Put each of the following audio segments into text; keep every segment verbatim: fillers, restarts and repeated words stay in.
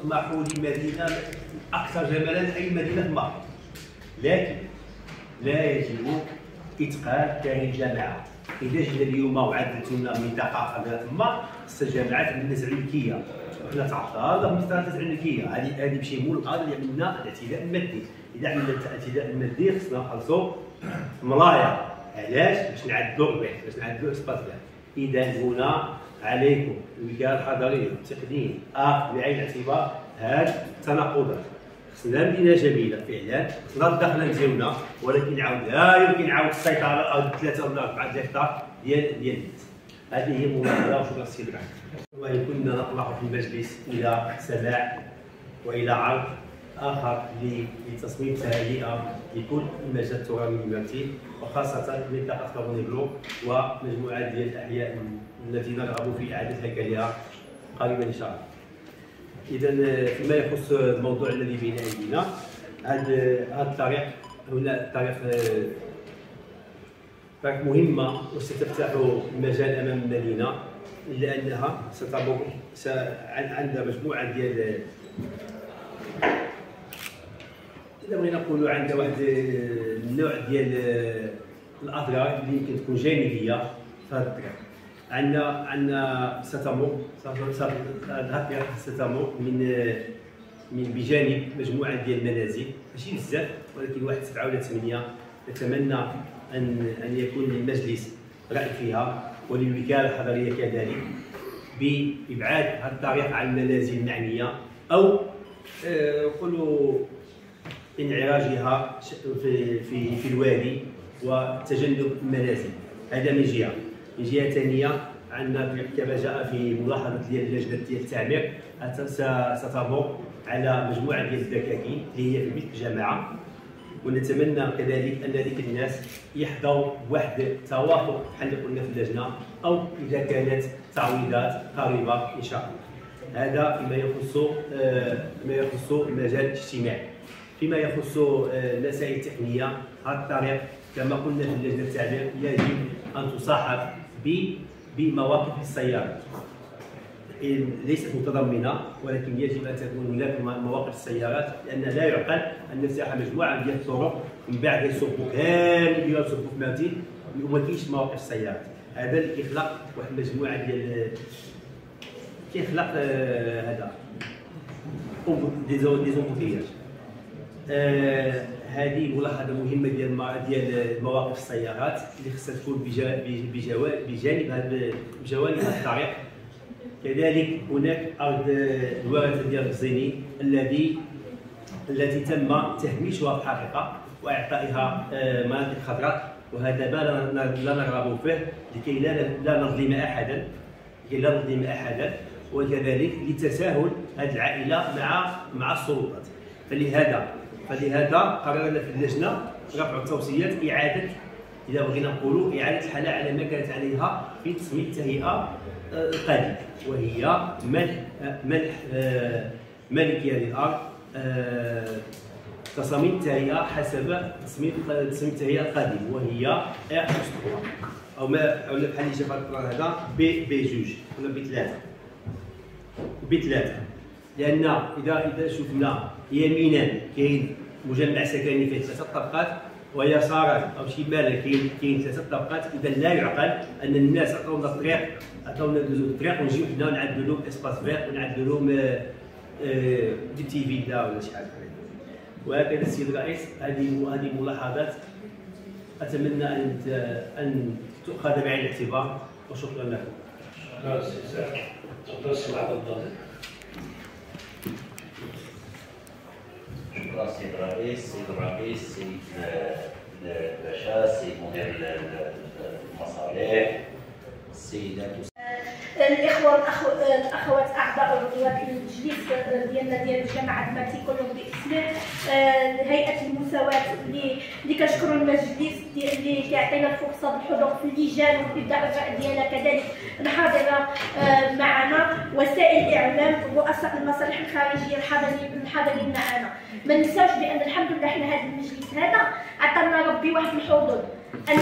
يطمحوا لمدينه اكثر جمالا من اي مدينه في المغرب، لكن لا يجب اتقان كاهل الجامعه. اذا جينا اليوم وعدلت لنا منطقه خضراء تما خص الجامعات نزعوا الكيه، حنا تعطلنا في مساله نزعوا الكيه، هذه هذه بشي مول قادر يعمل لنا الاعتداء المادي. اذا عملنا الاعتداء المادي خصنا نخلصوا ملايا. علاش؟ باش نعدلوا الربح، باش نعدلوا اسباس بيع. اذا هنا عليكم الوكاله الحضريه والتقنيه اخذ بعين الاعتبار هذه التناقضات. خصنا مدينه جميله فعلا، خصنا الدخل ديالنا، ولكن عاود لا يمكن عاود السيطره على ثلاثه ولا اربعه هكتار ديال ديال الناس. هذه هي الملاحظه. وشكرا سي الرئيس. وان كنا نطلع في المجلس الى سماع والى عرض اخر لتصميم تهيئه لكل المجال الترابي الممثل، وخاصه منطقه كابوني بلو ومجموعه ديال الاحياء التي نرغب في اعاده هيكلها قريبا ان شاء الله. اذا فيما يخص الموضوع الذي بين ايدينا، هذا هذا الطريق هنا الطريق طريق مهمه وستفتح المجال امام المدينه، الا انها ستمر عندها مجموعه ديال إذا بغينا نقولوا عندها واحد النوع ديال الاضرار اللي يمكن تكون جانبيه في هذا الطريق. عندنا عندنا ستمر هذا الطريق ستمر من من بجانب مجموعه ديال المنازل، ماشي بزاف ولكن واحد سبعه ولا ثمانيه. نتمنى ان ان يكون للمجلس راي فيها وللوكاله الحضريه كذلك بابعاد هذا الطريق عن المنازل المعنيه، او نقولوا انعراجها في في في الوادي وتجنب المنازل. هذا من جهه. من جهه ثانيه عندنا كما جاء في ملاحظه ديال لجنه ديال التعمير ستمر على مجموعه ديال الدكاكين اللي هي في بيت الجامعه، ونتمنى كذلك ان ذيك الناس يحظوا بواحد التوافق بحال اللي قلنا في اللجنه، او اذا كانت تعويضات قريبه ان شاء الله. هذا فيما يخص فيما يخص المجال الاجتماعي. فيما يخص المسائل التقنيه، هذا الطريق كما قلنا في لجنه التعمير يجب ان تصاحب بمواقف السيارات، ليست متضمنه ولكن يجب ان تكون هناك مواقف السيارات، لان لا يعقل ان نفتح مجموعه ديال الطرق من بعد يصبوا كامل يصبوا في مدينه وما كاينش مواقف السيارات. هذا اللي كيخلق واحد المجموعه ديال كيخلق هذا دي زومبوتياج. آه هذه ملاحظه مهمه ديال ديال مواقف السيارات اللي خصها تكون بجانب هذا بجوانب هذا الطريق. كذلك هناك ارض الورثه ديال الزيني الذي التي تم تهميشها في الحقيقه واعطائها آه مناطق خضراء، وهذا ما لا نرغب فيه لكي لا لا نظلم احدا لكي لا نظلم احدا وكذلك لتساهل هذه العائله مع مع السلطات. فلهذا فلهذا قررنا في اللجنه رفع التوصيات اعاده، اذا بغينا نقولوا اعاده الحاله على ما كانت عليها في تصميم التهيئه القديم، وهي منح منح مالكيه للارض تصاميم التهيئه حسب تصميم تصميم التهيئه القديم، وهي ار ثلاثة او ما ولا بحال اللي جا في البلان هذا بي بي جوج ولا بي ثلاثه بي ثلاثه. لان اذا اذا شفنا يمينا كاين مجمع سكني فيه ثلاثه طبقات، ويسارا او شمالا كاين كاين ثلاثه طبقات. اذا لا يعقل ان الناس عطاونا الطريق عطاونا الطريق ونجيو حنا نعدلوا لهم اسباس فير ونعدلوا لهم دي تي في دا ولا شي حاجه. وهكذا السيد الرئيس، هذه هذه ملاحظات اتمنى ان ان تؤخذ بعين الاعتبار، وشكرا لكم. شكرا سي سعد. تفضل سي عبد الله. شكرا سيد الرئيس. سيد الرئيس، سيد الباشا، سيد مدير المصالح، السيدات الاخوه والاخوات اعضاء وعضوات المجلس ديالنا ديال الجامعه الماتي كلهم باسم هيئه المساواه اللي اللي كنشكروا المجلس اللي كيعطينا الفرصه بالحضور في اللجان وبالدرجه ديالها كذلك الحاضره معنا، وسائل الاعلام، رؤساء المصالح الخارجيه الحاضرين الحاضرين معنا. ما ننساوش بان الحمد لله حنا هذا المجلس هذا عطانا ربي واحد الحظوظ، ان عندنا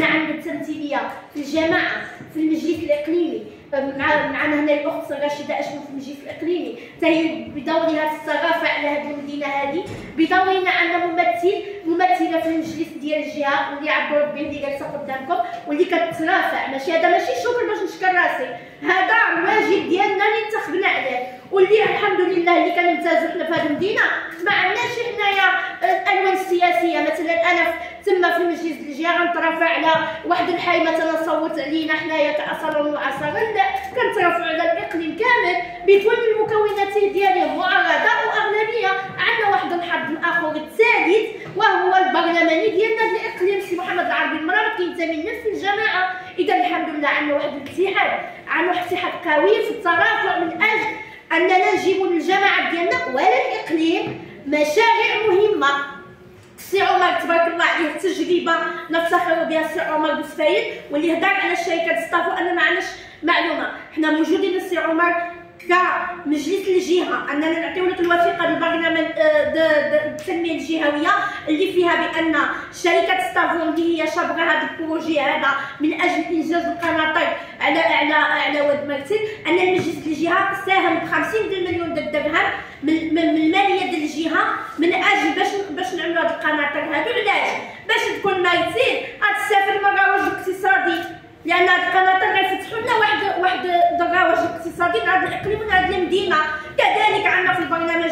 التمثيليه في الجماعه في المجلس الاقليمي مع معنا هنا الاخت رشيده اشمو في المجلس الاقليمي حتى هي بدورها الصرافه على هذه المدينه هذه. بدورنا عندنا ممثل ممثله في المجلس ديال الجهه واللي عبدو ربي اللي جالسه قدامكم واللي كترافع. ماشي هذا ماشي شكر باش نشكر راسي، هذا الواجب ديالنا اللي انتخبنا عليه واللي الحمد لله اللي كنمتازو حنا في هذه المدينه. ما عندناش حنايا الالوان السياسيه. مثلا انا تما في المجلس ديال الجهه غنترافع على واحد الحي مثلا صوت علينا حنايا كاثر ومعاصره، لا كنترافعوا على الاقليم كامل بكل المكونات ديالهم معارضه واغلبيه. عندنا واحد الحظ الاخر الثالث وهو البرلماني ديالنا الاقليم سي محمد العربي المرابط كينتمي لنفس الجماعه. اذا الحمد لله عندنا واحد الاتحاد، عندنا واحد الاتحاد قوي في الترافع من اجل اننا نجيبوا للجماعه ديالنا ولا الاقليم مشاريع مهمه. السي عمر تبارك الله عليه تجربه نفتخر بها السي عمر بوسفايد واللي هضر على الشركات ستافو. انا ما عندناش معلومه، حنا موجودين السي عمر كمجلس الجهه اننا نعطيو لك الوثيقه البرلمان التنميه الجهويه اللي فيها بان شركه ستافو اللي هي شابغه هذا البروجي هذا من اجل انجاز القناطر على على على واد مرتين، ان المجلس الجهه ساهم ب خمسين مليون درهم من من الماليه ديال الجهه من اجل باش باش نعملوا هاد القناطر هادو. علاش؟ باش تكون مرتين غتستافد من الرواج الاقتصادي، لان هاد القناطر غيفتحوا لنا واحد واحد الرواج اقتصادي لهاد الاقليم ولهاد المدينه. كذلك عندنا في البرنامج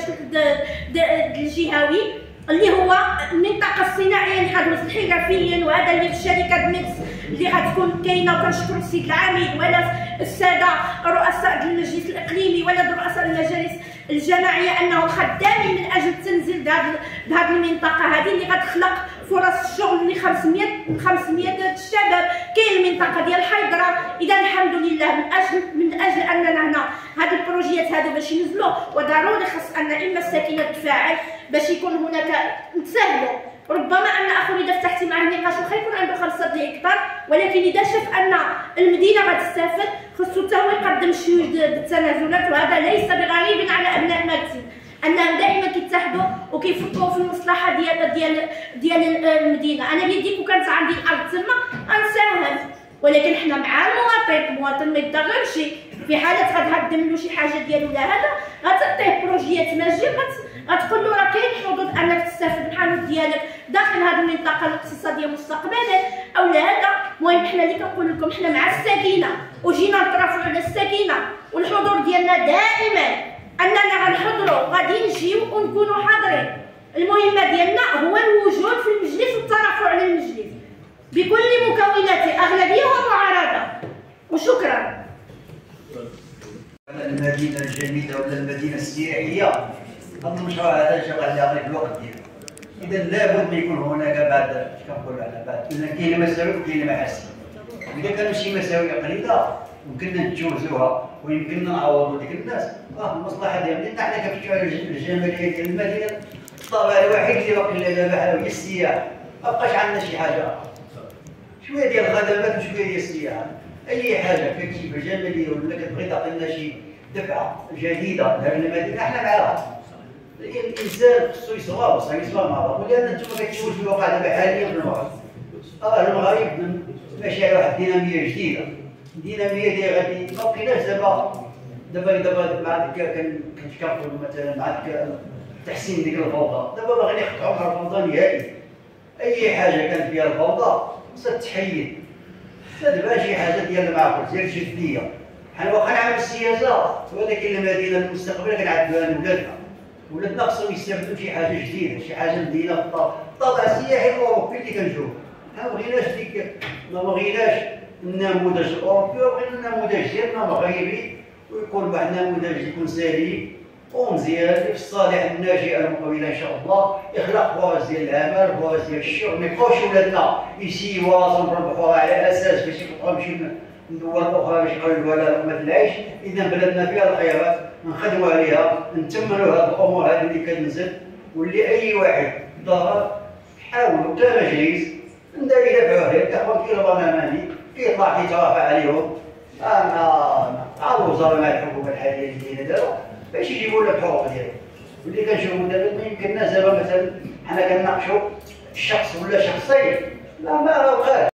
الجهوي اللي هو المنطقه الصناعيه اللي غدوز الحرفيين، وهذا اللي في شركه ميكس اللي غتكون كاينه. وكنشكر السيد العميد ولا الساده رؤساء المجلس الاقليمي ولا رؤساء المجالس الجماعيه انهم خدامين من اجل التنزيل بهذه المنطقه هذه اللي غتخلق فرص الشغل ل خمسمية خمسمية الشباب. كاين المنطقه ديال حيدره. اذا الحمد لله من اجل من اجل اننا هنا هاد البروجيات هادو باش ينزلوا وضروري خاص ان اما الساكنه تفاعل باش يكون هناك نتساهلوا. ربما ان اخويا اذا فتحتي معاه النقاش واخا يكون عنده خمسة هكتار، ولكن اذا شاف ان المدينه غتستافد خصو حتى هو يقدم شي بالتنازلات. وهذا ليس بغريب على ابناء مرتين انهم دائما كيتحدوا وكيفكروا في المصلحه ديال ديال ديال المدينه. انا بيديك وكانت عندي الارض تما غنساهم، ولكن حنا مع المواطن. المواطن ما يتضررش في حاله غتهدم له شي حاجه ديالو ولا هذا غتعطيه بروجيات ماجيه غتقول له راه كاين حدود انك تستافد من الحانوت ديالك داخل هذه المنطقه الاقتصاديه مستقبلا او لا هذا. المهم حنا اللي كنقول لكم حنا مع السكينه وجينا نترافعوا على السكينه والحضور ديالنا دائما اننا غنحضروا غادي نجيو ونكونوا حاضرين. المهمه ديالنا هو الوجود في المجلس والترافع على المجلس بكل مكوناته اغلبيه ومعارضه. وشكرا. المدينه الجميله ولا المدينه السياحيه هذا المشروع هذا جا على غير الوقت ديالو. اذا لابد ما يكون هناك بعد اش كنقولوا على بعد ان كاين مساوئ وكاين محاسن. اذا كانوا شي مساوئ قليله يمكننا نتجاوزوها ويمكننا نعوضوا ديك الناس. راه المصلحه ديالنا حنا كنفتحوا على الجماليه ديال المدينه. الطابع الوحيد اللي باقي لنا دابا هي السياحه، ما بقاش عندنا شي حاجه شويه ديال الخدمات وشويه ديال السياحه. اي حاجه كتجيب جماليه ولا كتبغي تعطي لنا شي دفعه جديده لهذه المدينه احنا معاها. الانسان خصو يصواب خصو يصواب مع بعض. ولان انتم كتشوفوا في الواقع دابا حاليا في المغرب. اه المغرب ماشي على واحد الديناميه جديده. الديناميه ديال غادي ما بقيناش دابا دابا دابا مع ديك كنقولوا مثلا مع ديك تحسين ديك الفوضى. دابا باغيين يقطعوا مع الفوضى نهائي. اي حاجه كانت فيها الفوضى خصها تحيد. دابا شي حاجه ديال المعقول ديال الجديه. حنا واخا نعمل السياسه ولكن المدينه المستقبل كنعدوها لولادنا. ولادنا خصهم يستافدوا شي حاجه جديده، شي حاجه مدينه الطابع السياحي الاوروبي اللي كنشوف. ما بغيناش ديك ما بغيناش النموذج الاوروبي، بغينا النموذج ديالنا مغربي ويكون واحد النموذج يكون سليم ومزيان في الصالح الناشئه المقبله ان شاء الله، يخلق فرص ديال العمل، فرص ديال الشغل. ما يبقاوش ولادنا يسيوا ونربحوها على اساس باش يبقاو يمشيو الدول الاخرى باش يقولوا لها لقمه العيش. اذا بلدنا فيها الخيرات نخدموا عليها، نتمنوا هذه الامور هذه اللي كتنزل واللي اي واحد ضرر حاولوا كمجلس نديروا يدافعوا عليه. الاخوان كاين برلماني كيطلع كيترافع عليهم مع مع الوزاره مع الحكومه الحاليه اللي كاينه دابا باش يجيبوا لنا الحقوق ديالهم. واللي كنشوفوا دابا ما يمكنناش دابا مثلا حنا كنناقشوا شخص ولا شخصين لا ما راه بخير.